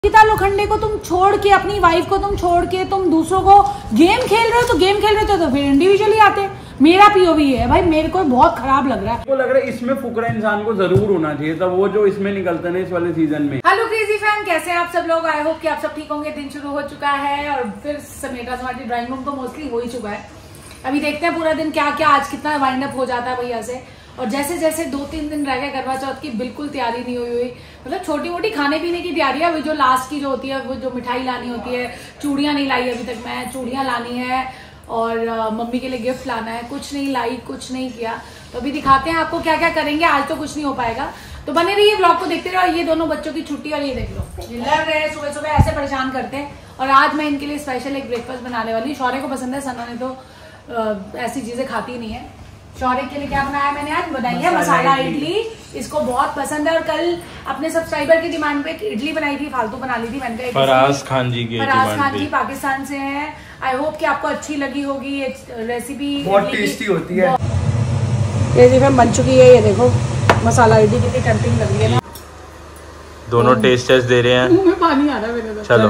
अंकिता लोखंडे को तुम छोड़ के, अपनी वाइफ को तुम छोड़ के तुम दूसरों को गेम खेल रहे हो, तो गेम खेल रहे हो तो फिर इंडिविजुअली आते। मेरा पीओवी है भाई, मेरे को बहुत खराब लग रहा है। वो लग रहा है इसमें फुकरा इंसान को जरूर होना चाहिए था, वो जो इसमें निकलता है ना इस वाले सीजन में। हेलो क्रेजी फैन, कैसे हैं आप सब लोग? आई होप कि आप सब ठीक होंगे। दिन शुरू हो चुका है और फिर समेटा समाटी ड्राइंग रूम तो मोस्टली हो ही चुका है। अभी देखते हैं पूरा दिन क्या क्या आज कितना वाइंड अप हो जाता है भैया से। और जैसे जैसे 2-3 दिन रह गए करवा चौथ की, बिल्कुल तैयारी नहीं हुई। मतलब छोटी मोटी खाने पीने की तैयारी है, जो लास्ट की जो होती है, वो जो मिठाई लानी होती है। चूड़ियां नहीं लाई अभी तक मैं, चूड़ियां लानी है और मम्मी के लिए गिफ्ट लाना है। कुछ नहीं लाई, कुछ नहीं किया। तो अभी दिखाते हैं आपको क्या क्या करेंगे। आज तो कुछ नहीं हो पाएगा, तो बने रहिए, ब्लॉग को देखते रहो। ये दोनों बच्चों की छुट्टी, और ये देख लो ये लड़ रहे हैं सुबह सुबह, ऐसे परेशान करते हैं। और आज मैं इनके लिए स्पेशल एक ब्रेकफास्ट बनाने वाली। शौर्य को पसंद है, सना ने तो ऐसी चीजें खाती नहीं है। शौर्य के लिए क्या बनाया मैंने? आज बनाई है मसाला इडली। इसको बहुत पसंद है। और कल अपने सब्सक्राइबर की डिमांड पे इडली बनाई थी, फालतू बना ली थी मैंने। फराज खान जी की फराज खान जी पाकिस्तान से हैं। आई होप कि आपको अच्छी लगी होगी ये रेसिपी। बहुत टेस्टी होती है। रेसिपी बन चुकी है, ये देखो मसाला इडली कितनी टेम्पटिंग लग रही है ना। दोनों टेस्ट टेस्ट दे रहे हैं। मुंह में पानी आ रहा है मेरे। चलो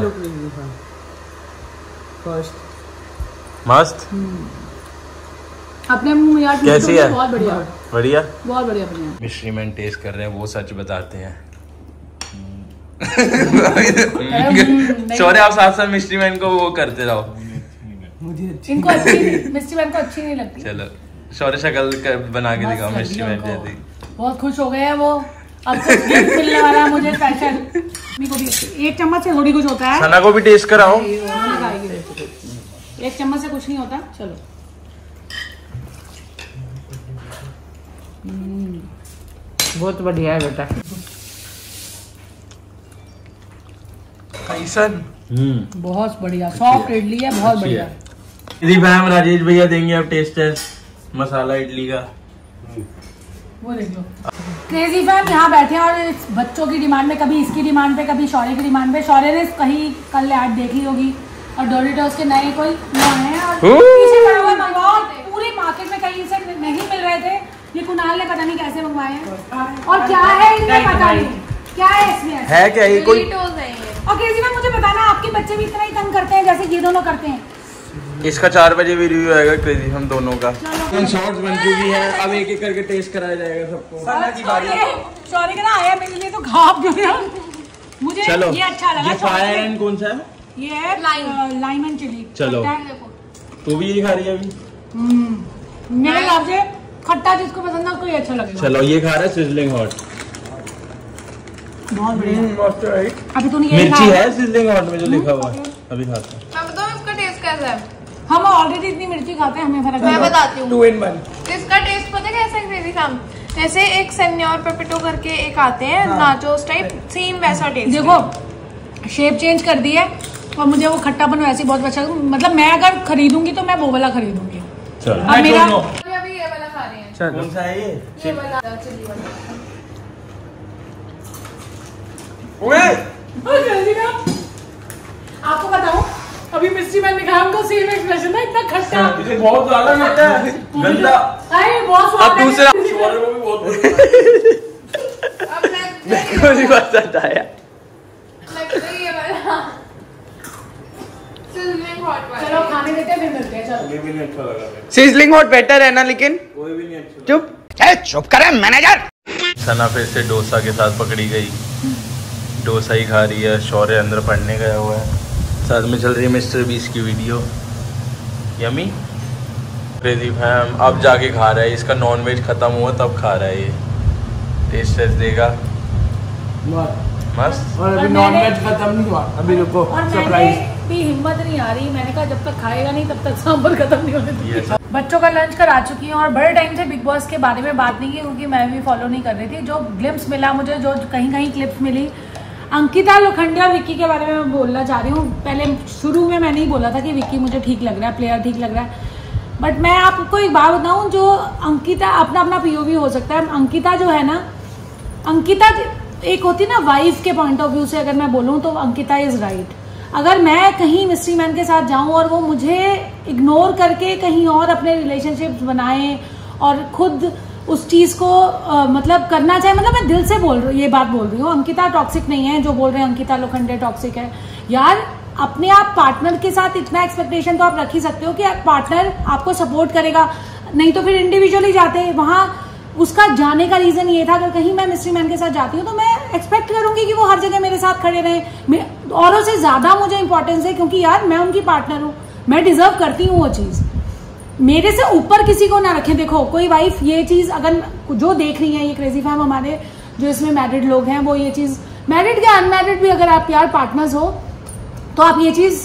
मस्त। अपने मुंह में यार कैसी है? बहुत बढ़िया बढ़िया, बहुत बढ़िया बढ़िया। मिश्री मैन टेस्ट कर रहे हैं, वो सच बताते हैं। शौर्य आप साथ साथ मिश्री मैन को वो करते रहो। इनको अच्छी मिस्टी मैन को अच्छी नहीं लगती। चलो शौर्य शक्ल बना के दिखाओ मिश्री मैन जैसी। बहुत खुश हो गए हैं वो। अब कुछ गिफ्ट मिलने वाला है मुझे स्पेशल। को भी 1 चम्मच से थोड़ी कुछ होता है। सना को भी टेस्ट कराओ। 1 चम्मच से कुछ नहीं होता। चलो बहुत बढ़िया है बेटा। कैसन? बहुत बढ़िया सॉफ्ट इडली है, बहुत बढ़िया। यदि मैम राजेश भैया देंगे अब टेस्ट टेस्ट मसाला इडली का। वो देख लो। क्रेजी फैम यहाँ बैठे हैं और इस बच्चों की डिमांड में, कभी इसकी डिमांड पे, कभी शौर्य की डिमांड पे। शौर्य ने कहीं कल ऐड देख ली होगी और डोरिटोस के नए कोई हैं और पीछे पड़ा हुआ मंगवाओ। पूरी मार्केट में कहीं से नहीं मिल रहे थे, ये कुणाल ने पता नहीं कैसे मंगवाए हैं। और क्या है इनमें पता नहीं क्या है इसमें, है क्या ये कोई? और क्रेजी फैम मुझे बताना, आपके बच्चे भी इतना ही तंग करते हैं जैसे ये दोनों करते हैं? इसका 4 बजे भी रिव्यू आएगा क्रेजी हम दोनों का। शॉर्ट्स बन चुकी है, अब एक एक करके टेस्ट कराया जाएगा सबको। शौर्य का ना आया मेरे लिए तो घाप जो है मुझे। चलो ये अच्छा लगा। ये फायर एंड कौन सा है? ये है लाइम एंड चिली। चलो तू भी ये खा रही है अभी? मेरे हिसाब से खट्टा जिसको पसंद है उसको ये अच्छा लगेगा। चलो ये खा रहा है सिजलिंग हॉट। बहुत बढ़िया। अभी तूने ये मिर्ची है सिजलिंग हॉट में जो लिखा हुआ है, अभी खाता हूं। मैं बताऊं इसका टेस्ट कैसा है? हम ऑलरेडी इतनी मिर्ची खाते हैं, हमें फर्क नहीं। मैं बताती हूँ 2 in 1। इसका टेस्ट पता है कैसा है क्रेजी फैम? जैसे एक सेन्योर पेपिटो करके एक आते हैं नाचोस टाइप, सेम वैसा टेस्ट। देखो शेप चेंज कर दी है और मुझे वो खट्टापन वैसे बहुत अच्छा। मतलब मैं अगर खरीदूंगी तो मैं वो वाला खरीदूंगी। चलो अब मेरा अभी ये वाला खा रहे हैं। कौन सा है ये वाला चिली वाला। आपको बताऊं, अभी मिर्ची मैंने कहा उनको सेम एक्सप्रेशन है, इतना खट्टा। इसे बहुत ज्यादा मीठा है, गंदा। अरे बहुत स्वाद अब है। दूसरा शौर्य को भी बहुत अब मैं कोई बात बताया। ये वाला सिजलिंग हॉट वाला। चलो खाने देते हैं फिर मिलते हैं। चलो ये भी नहीं अच्छा लगा। सिजलिंग हॉट बेटर है ना, लेकिन कोई भी नहीं अच्छा। चुप करे मैनेजर। सना फिर से डोसा के साथ पकड़ी गई, डोसा ही खा रही है। शौर्य अंदर पढ़ने गया हुआ है, साथ में चल रही है मिस्टर बीस की वीडियो। यमी क्रेजी फैम अब जाके खा रहा है। इसका नॉन वेज खत्म हुआ तब खा रहा है ये। टेस्ट टेस्ट देगा मस्त। और अभी नॉन वेज खत्म नहीं हुआ, अभी रुको और सरप्राइज। मैंने भी हिम्मत नहीं आ रही, मैंने कहा जब तक खाएगा नहीं तब तक सांभर खत्म नहीं होने दूंगी। बच्चों का लंच कर आ चुकी हूँ और बड़े टाइम से बिग बॉस के बारे में बात नहीं की, क्योंकि मैं भी फॉलो नहीं कर रही थी। जो ग्लिम्स मिला मुझे, जो कहीं कहीं क्लिप्स मिली, अंकिता लोखंडे और विक्की के बारे में मैं बोलना चाह रही हूँ। पहले शुरू में मैंने ही बोला था कि विक्की मुझे ठीक लग रहा है, प्लेयर ठीक लग रहा है। बट मैं आपको एक बात बताऊँ, जो अंकिता अपना अपना पीओवी हो सकता है। अंकिता जो है ना, अंकिता एक होती है ना वाइफ के पॉइंट ऑफ व्यू से अगर मैं बोलूँ तो अंकिता इज राइट। अगर मैं कहीं मिस्ट्री मैन के साथ जाऊं और वो मुझे इग्नोर करके कहीं और अपने रिलेशनशिप्स बनाएं और खुद उस चीज को मतलब करना चाहिए। मतलब मैं दिल से बोल रही हूँ, ये बात बोल रही हूँ। अंकिता टॉक्सिक नहीं है जो बोल रहे हैं अंकिता लोखंडे टॉक्सिक है। यार अपने आप पार्टनर के साथ इतना एक्सपेक्टेशन तो आप रख ही सकते हो कि पार्टनर आपको सपोर्ट करेगा, नहीं तो फिर इंडिविजुअली जाते हैं। वहां उसका जाने का रीजन ये था, अगर कहीं मैं मिस्ट्री मैन के साथ जाती हूँ तो मैं एक्सपेक्ट करूंगी कि वो हर जगह मेरे साथ खड़े रहे। औरों से ज्यादा मुझे इंपॉर्टेंस है, क्योंकि यार मैं उनकी पार्टनर हूँ, मैं डिजर्व करती हूँ वो चीज। मेरे से ऊपर किसी को ना रखें। देखो कोई वाइफ ये चीज अगर जो देख रही है, ये क्रेजी फैम हमारे जो इसमें मैरिड लोग हैं, वो ये चीज मैरिड या अनमैरिड भी अगर आप यार पार्टनर्स हो तो आप ये चीज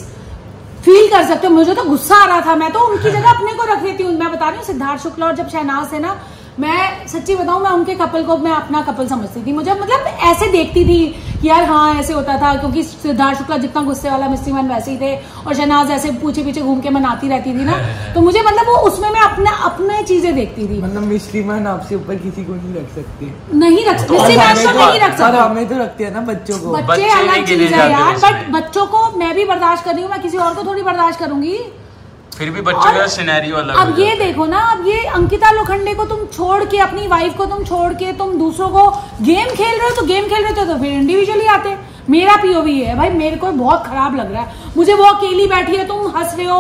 फील कर सकते हो। मुझे तो गुस्सा आ रहा था, मैं तो उनकी जगह अपने को रख देती हूँ। मैं बता रही हूँ सिद्धार्थ शुक्ला और जब शहनाज थे ना, मैं सच्ची बताऊं मैं उनके कपल को मैं अपना कपल समझती थी। मुझे मतलब ऐसे देखती थी कि यार हाँ ऐसे होता था, क्योंकि सिद्धार्थ शुक्ला जितना गुस्से वाला मिस्ट्री मैन वैसे ही थे और शहनाज ऐसे पीछे पीछे घूम के मनाती रहती थी ना, तो मुझे मतलब वो उसमें मैं अपने चीजें देखती थी। मतलब मिस्ट्री मैन आपसे ऊपर किसी को नहीं रख सकते, नहीं रख सकते, नहीं रख सकते। हमें तो रखते हैं ना बच्चों को। बच्चे अलग चीज है यार, बट बच्चों को मैं भी बर्दाश्त कर रही हूँ, मैं किसी और को थोड़ी बर्दाश्त करूंगी। फिर भी बच्चों का सिनेरियो अलग। अब ये देखो ना, अब ये अंकिता लोखंडे को तुम छोड़ के, अपनी वाइफ को तुम छोड़ के तुम दूसरों को गेम खेल रहे हो, तो गेम खेल रहे हो तो फिर इंडिविजुअली आते। मेरा पीओवी है भाई, मेरे को बहुत खराब लग रहा है। मुझे वो अकेली बैठी है, तुम हंस रहे हो,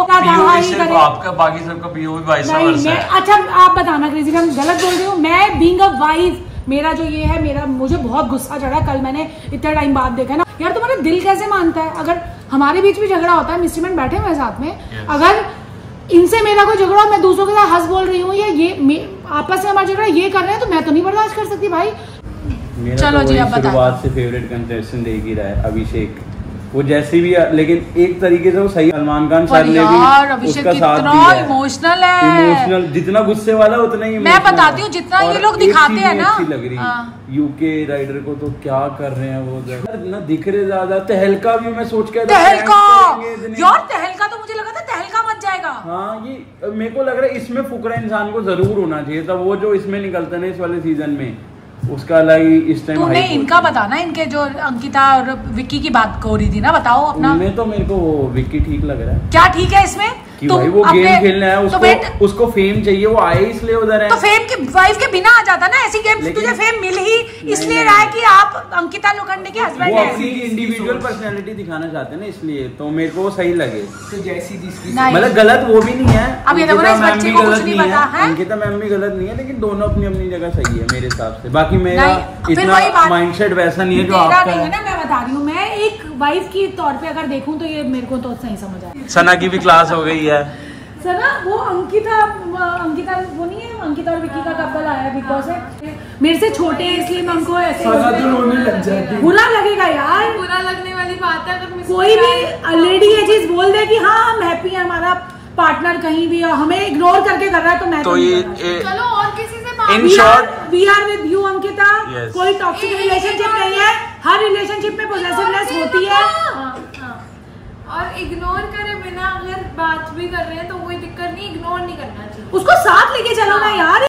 आपका बाकी सबका पीओवी वाइस वर्सा है। अच्छा आप बताना क्रेजी फैम गलत बोल रही हूँ। मैं बीइंग अ वाइफ, मेरा जो ये है, मेरा मुझे बहुत गुस्सा चढ़ा कल, मैंने इतना टाइम बाद देखा ना यार। तुम्हारा दिल कैसे मानता है? अगर हमारे बीच भी झगड़ा होता है, मिस्ट्री मैन बैठे हुए साथ में, अगर इनसे मेरा कोई झगड़ा, मैं दूसरों के साथ हंस बोल रही हूँ, या ये आपस में हमारा झगड़ा ये कर रहे हैं, तो मैं तो नहीं बर्दाश्त कर सकती भाई। मेरा चलो तो जी अब बताओ। शुरुआत से फेवरेट कंटेस्टेंट एक ही रहा है, अभिषेक। वो जैसे भी, लेकिन एक तरीके से वो सही। सलमान खान सर ने भी उसका साथ दिया है। इमोशनल है, इमोशनल जितना गुस्से वाला उतना ही मैं बताती हूँ जितना ये लोग दिखाते हैं ना। अच्छी लग रही यूके राइडर को, तो क्या कर रहे हैं वो ना, दिख रहे ज्यादा। तहलका भी मैं सोच के तहलका यार, तहलका तो मुझे लगा था तहलका मच जाएगा। हाँ ये मेरे को लग रहा है इसमें फुकरा इंसान को जरूर होना चाहिए था। वो जो इसमें निकलता है इस वाले सीजन में, उसका अलग ही इस टाइम। तूने इनका बताना, इनके जो अंकिता और विक्की की बात हो रही थी ना, बताओ अपना। उनमें तो मेरे को वो विक्की ठीक लग रहा है। क्या ठीक है इसमें कि भाई वो गेम खेलना है, उसको फेम चाहिए, वो आए इसलिए उधर है। तो फेम के वाइफ के बिना आ जाता ना ऐसी गेम। तुझे फेम मिल ही इसलिए रहा है कि आप अंकिता लोखंडे के हस्बैंड हैं। हैं। वो अपनी इंडिविजुअल पर्सनालिटी दिखाना चाहते हैं ना, इसलिए तो मेरे को वो सही लगे। तो जैसी जिसकी मतलब गलत वो भी नहीं है। अब ये देखो ना, इस बच्चे को कुछ नहीं पता है। अंकिता मैम भी गलत नहीं है, लेकिन दोनों अपनी अपनी जगह सही है मेरे हिसाब से। बाकी मेरा इतना माइंडसेट वैसा नहीं है जो आपका है ना। मैं बता रही हूँ, मैं एक वाइफ की तौर पे अगर देखूं तो ये मेरे को तो सही समझ आया। सना की भी क्लास हो गई है। सना वो अंकिता वो नहीं है, अंकिता और विक्की का कपल आया बिग बॉस है। मेरे से छोटे हैं इसलिए मैं उनको ऐसे बुरा लगेगा यार। बुरा लगने वाली बात है अगर कोई भी लेडी ये चीज बोल दे कि हाँ हम हैप्पी है, हमारा पार्टनर कहीं भी हमें इग्नोर करके कर रहा है, तो मैं तो ये चलो और किसी से बात। In short we are with you Ankita. कोई टॉक्सिक रिलेशनशिप नहीं है, हर रिलेशनशिप में पॉजिटिवनेस होती है। और इग्नोर करे बिना अगर बात भी कर रहे हैं तो कोई दिक्कत नहीं, इग्नोर नहीं करना चाहिए। उसको साथ लेके चलो ना यार।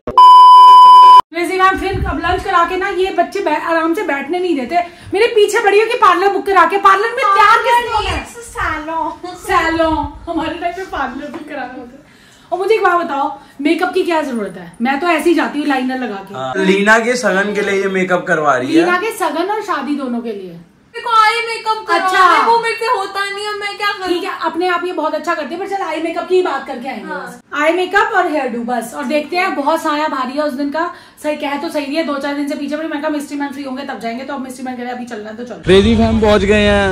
मैम फिर अब लंच करा के ना, ये बच्चे आराम से बैठने नहीं देते। मेरे पीछे पड़ी हो कि पार्लर बुक करा के, पार्लर में तैयार कैसे सैलून हमारे टाइम में पार्लर बुक कराना होता है। और मुझे एक बात बताओ, मेकअप की क्या जरूरत है? मैं तो ऐसे ही जाती हूँ लाइनर लगा के। लीना के सगन के लिए ये मेकअप करवा रही है। लीना के सगन और शादी दोनों के लिए। आई मेकअप अच्छा वो मेरे से होता नहीं है, मैं क्या करूं? ठीक है, अपने आप ये बहुत अच्छा करते हैं, पर चल आई मेकअप की बात करके आएंगे। आई मेकअप और हेयर डू बस। और देखते हैं, बहुत साया भारी है उस दिन का। सही कहे तो सही है, 2-4 दिन से पीछे पड़ी। मैं कहा मिस्ट्री मैन फ्री होंगे तब जाएंगे, तो अब मिस्ट्री मैन कह रहे अभी चलना है तो चलो। क्रेजी फैम पहुंच गए हैं।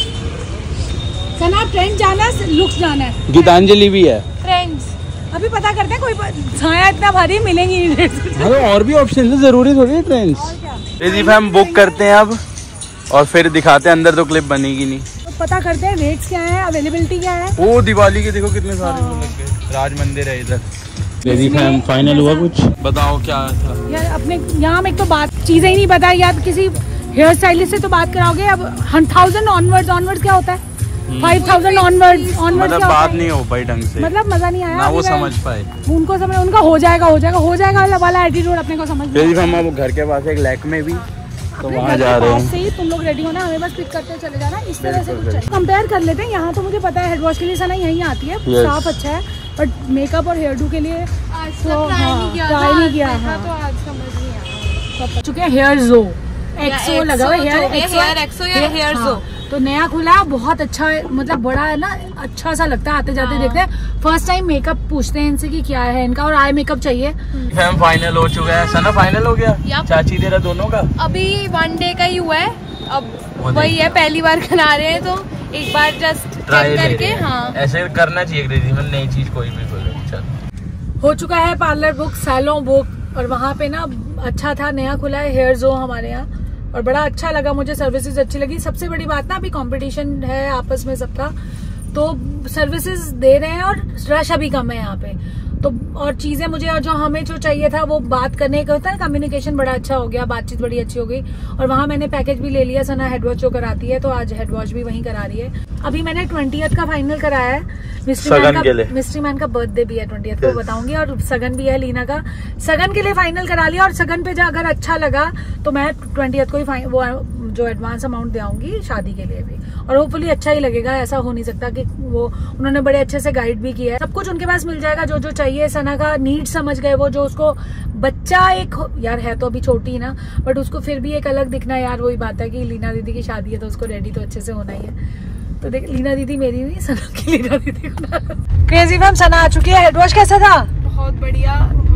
सना ट्रेंड जाना है, लुक्स जाना है, गीतांजलि भी है। फ्रेंड्स अभी पता करते हैं। कोई छाया इतना भारी मिलेंगी नहीं। और भी ऑप्शन है, जरूरी थोड़ी है ट्रेंड्स। क्रेजी फैम बुक करते हैं अब और फिर दिखाते हैं। अंदर तो क्लिप बनेगी नहीं, तो पता करते हैं रेट्स क्या है, अवेलेबिलिटी क्या है। वो दिवाली के देखो कितने सारे लग गए। राज मंदिर है इधर। क्रेजी फैम फाइनल हुआ कुछ? बताओ क्या था यार अपने यहाँ में एक तो बात चीजें ही नहीं पता यार। किसी हेयर स्टाइलिस्ट से तो बात कराओगे। अब 1000 ऑनवर्ड्स क्या होता है? 5000 ऑनवर्ड्स मतलब बात नहीं हो पाई ढंग से, मतलब मजा नहीं आया ना वो समझ पाए। उनको समझ, उनका हो जाएगा वाला एटीट्यूड अपने को समझ। क्रेजी फैम अब घर के पास एक लैक में भी, तो वहाँ जा रहे हैं। से ही तुम लोग रेडी होना, हमें बस पिक करते चले जाना। इस तरह से कुछ कंपेयर कर लेते हैं। यहाँ तो मुझे पता है हेड वॉश के लिए सना यहीं आती है, साफ अच्छा है। बट मेकअप और हेयर डू के लिए ट्राई नहीं किया। तो आज समझ नहीं आया। चुके हैं हेयर जो एक्सो लगा हुआ है, हेयर एक्सो या हेयर जो तो नया खुला है, बहुत अच्छा मतलब बड़ा है ना, अच्छा सा लगता है। आते जाते देखते हैं, फर्स्ट टाइम मेकअप पूछते हैं इनसे कि क्या है इनका, और आई मेकअप चाहिए। मैम फाइनल हो चुका है, सना फाइनल हो गया, चाची तेरा दोनों का अभी 1 डे का ही हुआ है। अब वही है, पहली बार करा रहे हैं तो एक बार जस्ट ट्राई करके। हाँ ऐसे करना चाहिए, नई चीज कोई भी बोले। चल हो चुका है पार्लर बुक, सैलून बुक, और वहाँ पे ना अच्छा था, नया खुला है हेयर जो हमारे यहाँ, और बड़ा अच्छा लगा मुझे, सर्विसेज अच्छी लगी। सबसे बड़ी बात ना, अभी कंपटीशन है आपस में सबका, तो सर्विसेज दे रहे हैं और रश अभी कम है यहाँ पे। तो और चीजें मुझे जो हमें जो चाहिए था वो बात करने का होता है, कम्युनिकेशन बड़ा अच्छा हो गया, बातचीत बड़ी अच्छी हो गई। और वहाँ मैंने पैकेज भी ले लिया, सना हेड वॉश जो कराती है, तो आज हेड वॉश भी वहीं करा रही है। अभी मैंने 20th का फाइनल कराया है, मिस्ट्री मैन का बर्थडे भी है 20th को बताऊंगी, और सगन भी है लीना का। सगन के लिए फाइनल करा लिया, और सगन पे अगर अच्छा लगा तो मैं 20th को ही वो जो एडवांस अमाउंट देंगी शादी के लिए भी, और होपफुली अच्छा ही लगेगा। ऐसा हो नहीं सकता कि वो उन्होंने बड़े अच्छे से गाइड भी किया है, सब कुछ उनके पास मिल जाएगा जो जो चाहिए। सना का नीड समझ गए वो, जो उसको बच्चा एक यार है तो अभी छोटी ना, बट उसको फिर भी एक अलग दिखना यार, वही बात है कि लीना दीदी की शादी है तो उसको रेडी तो अच्छे से होना ही है। तो देख, लीना दीदी मेरी नहीं, सना की लीना दीदी। क्रेजी मैम सना आ चुकी है, हेड वॉश कैसा था? बहुत बढ़िया।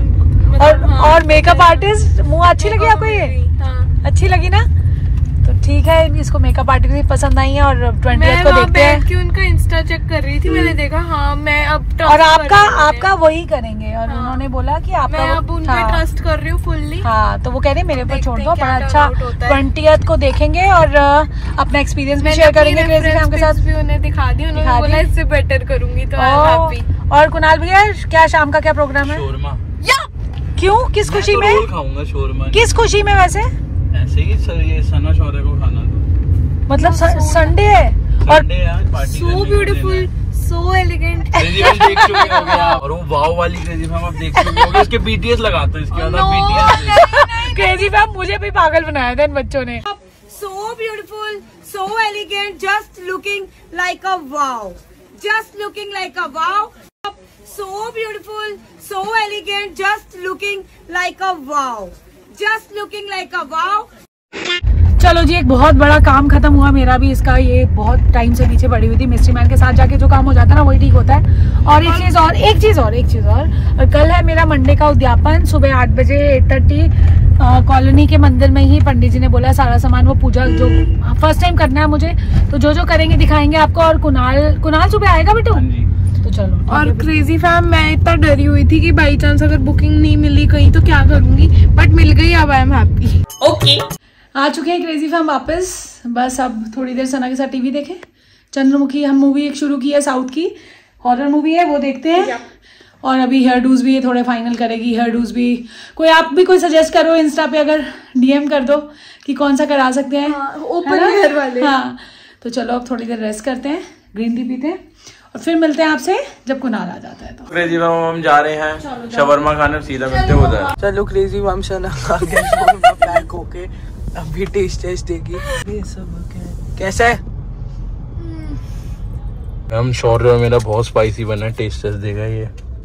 और मेकअप आर्टिस्ट, मुँह अच्छी लगी आपको? ये अच्छी लगी ना, तो ठीक है, इसको मेकअप आर्टिस्ट भी पसंद आई है। और 20th को देखते हैं कि उनका इंस्टा चेक कर रही थी, मैंने देखा। हाँ मैं अब और आपका वही करेंगे, और उन्होंने बोला कि आपका मैं अब उन पे ट्रस्ट कर रही हूँ फुल्ली। हाँ तो वो कह रहे मेरे ऊपर छोड़ दो, बड़ा अच्छा 20th को देखेंगे और अपना एक्सपीरियंस भी शेयर करेंगे क्रेजी फैम के साथ। भी उन्हें दिखा दी, उन्होंने बोला इससे बेटर करूंगी, तो और कुणाल भैया क्या शाम का क्या प्रोग्राम है? शोरमा। क्यों, किस खुशी में? खाऊंगा शोरमा। किस खुशी में? वैसे ऐसे ही सर, ये सना शौर्य को खाना तो मतलब संडे है और सो ब्यूटीफुल, सो एलिगेंट। देख चुके होंगे आप, और वो वाव वाली क्रेजी फैम आप देख चुके होंगे, इसके बीटीएस लगाते हैं, इसके बाद बीटीएस। क्रेजी फैम मुझे भी पागल बनाया था इन बच्चों ने। So beautiful, so elegant, just looking like a wow. Just looking like a wow. So beautiful, so elegant, just looking like a wow. Just looking like a wow. चलो जी, एक बहुत बड़ा काम खत्म हुआ मेरा भी इसका। ये बहुत टाइम से पीछे पड़ी हुई थी, मिस्ट्री मैन के साथ जाके जो काम हो जाता है ना वही ठीक होता है। और एक चीज और कल है मेरा मंडे का उद्यापन, सुबह 8 बजे 8:30 कॉलोनी के मंदिर में ही। पंडित जी ने बोला सारा सामान वो पूजा जो फर्स्ट टाइम करना है मुझे, तो जो करेंगे दिखाएंगे आपको। और कुणाल सुबह आएगा बेटू, तो चलो। और क्रेजी फैम मैं इतना डरी हुई थी कि बाई चांस अगर बुकिंग नहीं मिली कहीं तो क्या करूंगी, बट मिल गई, अब आई एम हैप्पी। ओके, आ चुके हैं क्रेजी फैम वापस। बस अब थोड़ी देर सना के साथ टीवी देखें। चंद्रमुखी हम मूवी एक शुरू की है, साउथ की हॉरर मूवी है, वो देखते हैं। और अभी हेयर डूज भी ये थोड़े फाइनल करेगी। हेयर डूज भी कोई आप भी कोई सजेस्ट करो इंस्टा पे, अगर डीएम कर दो कि कौन सा करा सकते हैं। ओपन हेयर वाले। हाँ तो चलो अब थोड़ी देर रेस्ट करते हैं, ग्रीन टी पीते हैं, और फिर मिलते हैं आपसे जब कुणाल आ जाता है। तो क्रेजी मैम हम जा रहे हैं शवरमा खाने, सीधा मिलते हो जाए। चलो क्रेजी मैम सना पैक होके अभी टेस्ट देगी। ये सब कैसा है? हम शौर्य मेरा बहुत स्पाइसी बना है, टेस्ट देगा ये।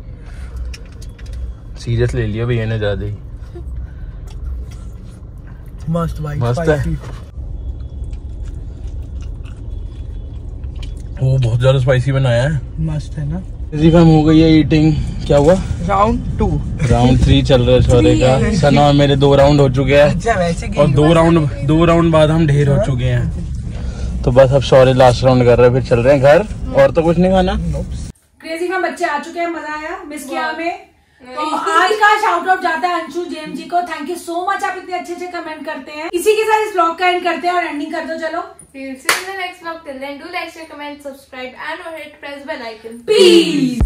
सीरियस ले लिया भैया ने ज्यादा ही। मस्त भाई, मस्त है। वो बहुत ज्यादा स्पाइसी बनाया है, मस्त है ना। क्रेजी फैम हो गई है ईटिंग। क्या हुआ? राउंड 2 राउंड 3 चल रहा है शौर्य का। सना और मेरे 2 राउंड हो चुके हैं। अच्छा, वैसे और 2 राउंड बाद हम ढेर हो चुके हैं। तो बस अब शौर्य लास्ट राउंड कर रहे हैं, फिर चल रहे हैं घर। और तो कुछ नहीं खाना। क्रेजी फैम बच्चे आ चुके हैं, मजा आया मिस किया हमें। तो आज का शाउट आउट जाता है अंशु जेम जी को। थैंक यू सो मच, आप इतने अच्छे कमेंट करते हैं। इसी के साथ इस ब्लॉग का एंड करते हैं और एंडिंग कर दो। चलो, we'll see you in the next vlog. Till then, do like, share, comment, subscribe, and or hit press bell icon. Peace.